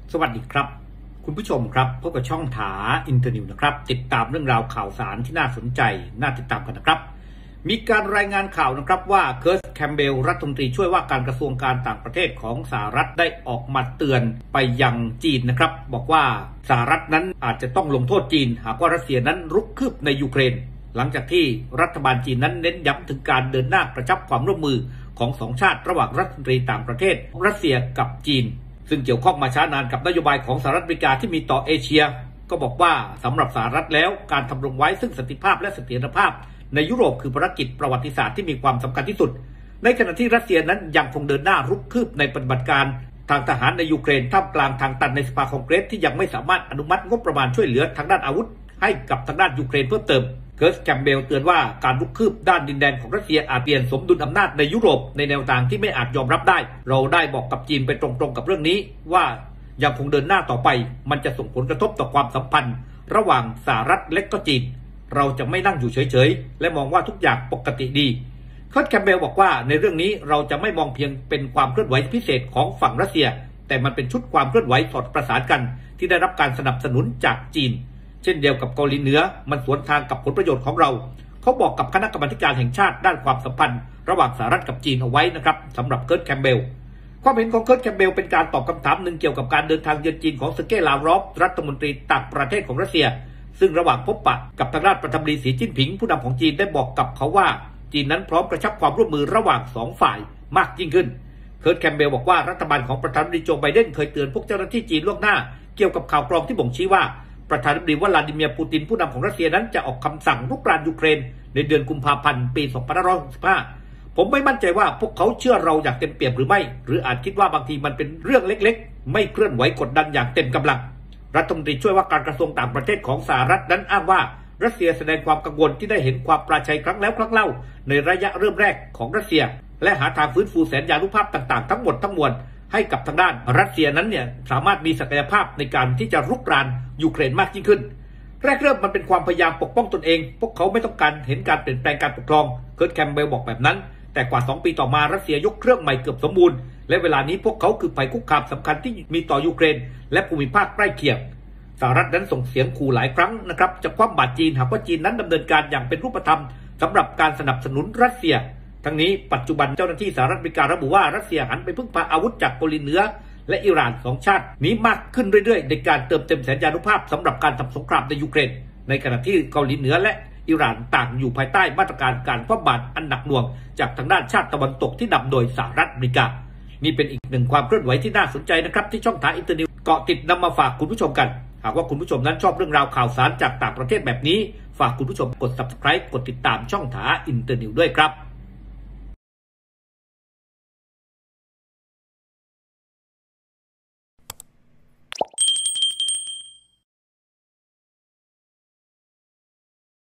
สวัสดีครับคุณผู้ชมครับพบกับช่องถาอินเตอร์นิวนะครับติดตามเรื่องราวข่าวสารที่น่าสนใจน่าติดตามกันนะครับมีการรายงานข่าวนะครับว่าเคิร์สแคมเบลรัฐมนตรีช่วยว่าการกระทรวงการต่างประเทศของสหรัฐได้ออกมาเตือนไปยังจีนนะครับบอกว่าสหรัฐนั้นอาจจะต้องลงโทษจีนหากว่ารัสเซียนั้นรุกคืบในยูเครนหลังจากที่รัฐบาลจีนนั้นเน้นย้ำถึงการเดินหน้ากระชับความร่วมมือของสองชาติระหว่างรัฐมนตรีต่างประเทศรัสเซียกับจีนซึ่งเกี่ยวข้องมาช้านานกับนโยบายของสหรัฐอเมริกาที่มีต่อเอเชียก็บอกว่าสำหรับสหรัฐแล้วการทำรงไว้ซึ่งสันติภาพและเสถียรภาพในยุโรปคือภารกิจประวัติศาสตร์ที่มีความสำคัญที่สุดในขณะที่รัสเซียนั้นยังคงเดินหน้ารุกคืบในปฏิบัติการทางทหารในยูเครนท่ามกลางทางตันในสภาคองเกรสที่ยังไม่สามารถอนุมัติงบประมาณช่วยเหลือทางด้านอาวุธให้กับทางด้านยูเครนเพิ่มเติมเคิร์สแคมเบลเตือนว่าการรุกคืบด้านดินแดนของรัสเซียอาจเปลี่ยนสมดุลอำนาจในยุโรปในแนวทางที่ไม่อาจยอมรับได้เราได้บอกกับจีนไปตรงๆกับเรื่องนี้ว่ายังคงเดินหน้าต่อไปมันจะส่งผลกระทบต่อความสัมพันธ์ระหว่างสหรัฐและก็จีนเราจะไม่นั่งอยู่เฉยๆและมองว่าทุกอย่างปกติดีเคิร์สแคมเบลบอกว่าในเรื่องนี้เราจะไม่มองเพียงเป็นความเคลื่อนไหวพิเศษของฝั่งรัสเซียแต่มันเป็นชุดความเคลื่อนไหวสอดประสานกันที่ได้รับการสนับสนุนจากจีนเช่นเดียวกับเกาหลีเหนือมันสวนทางกับผลประโยชน์ของเราเขาบอกกับคณะกรรมการแห่งชาติด้านความสัมพันธ์ระหว่างสหรัฐกับจีนเอาไว้นะครับสำหรับเคิร์สแคมเบลความเห็นของเคิร์สแคมเบลเป็นการตอบคำถามหนึ่งเกี่ยวกับการเดินทางเยือนจีนของเซอร์เกย์ ลาวรอฟรัฐมนตรีต่างประเทศของรัสเซียซึ่งระหว่างพบปะกับทางด้านประธานาธิบดีสีจิ้นผิงผู้นำของจีนได้บอกกับเขาว่าจีนนั้นพร้อมกระชับความร่วมมือระหว่าง2ฝ่ายมากยิ่งขึ้นเคิร์สแคมเบลบอกว่ารัฐบาลของประธานาธิบดีโจไบเดนเคยเตือนพวกเจ้าหน้าที่จีนล่วงหน้าเกี่ยวกับข่าวกรองที่บ่งชี้ว่าประธานาธิบดีวลาดิเมียร์ปูตินผู้นำของรัสเซียนั้นจะออกคำสั่งรุกรานยูเครนในเดือนกุมภาพันธ์ปี 2565 ผมไม่มั่นใจว่าพวกเขาเชื่อเราอย่างเต็มเปี่ยมหรือไม่หรืออาจคิดว่าบางทีมันเป็นเรื่องเล็กๆไม่เคลื่อนไหวกดดันอย่างเต็มกำลังรัฐมนตรีช่วยว่าการกระทรวงต่างประเทศของสหรัฐนั้นอ้างว่ารัสเซียแสดงความกังวลที่ได้เห็นความปราชัยครั้งแล้วครั้งเล่าในระยะเริ่มแรกของรัสเซียและหาทางฟื้นฟูแสนยานุภาพต่างๆทั้งหมดทั้งมวลให้กับทางด้านรัสเซียนั้นสามารถมีศักยภาพในการที่จะรุกรานยูเครนมากยิ่งขึ้นแรกเริ่มมันเป็นความพยายามปกป้องตนเองพวกเขาไม่ต้องการเห็นการเปลี่ยนแปลงการปกครองเคิร์สแคมเบลบอกแบบนั้นแต่กว่า2 ปีต่อมารัสเซียยกเครื่องใหม่เกือบสมบูรณ์และเวลานี้พวกเขาคือภัยคุกคามสำคัญที่มีต่อยูเครนและภูมิภาคใกล้เคียงสหรัฐนั้นส่งเสียงขู่หลายครั้งนะครับจะคว่ำบาตรจีนหากว่าจีนนั้นดำเนินการอย่างเป็นรูปธรรมสำหรับการสนับสนุนรัสเซียทั้งนี้ปัจจุบันเจ้าหน้าที่สหรัฐอเมริการะบุว่ารัสเซียหันไปพึ่งพาอาวุธจากเกาหลีเหนือและอิหร่าน2 ชาตินี้มากขึ้นเรื่อยๆในการเติมเต็มแสนยานุภาพสำหรับการทำสงครามในยูเครนในขณะที่เกาหลีเหนือและอิหร่านต่างอยู่ภายใต้มาตรการการคว่ำบาตรอันหนักหน่วงจากทางด้านชาติตะวันตกที่นำโดยสหรัฐอเมริกานี่เป็นอีกหนึ่งความเคลื่อนไหวที่น่าสนใจนะครับที่ช่องทางอินเตอร์นิวเกาะติดนำมาฝากคุณผู้ชมกันหากว่าคุณผู้ชมนั้นชอบเรื่องราวข่าวสารจากต่างประเทศแบบนี้ฝากคุณผู้ชมกด Subscribe กดติดตามช่องถาอินเตอร์นิวด้วยครับ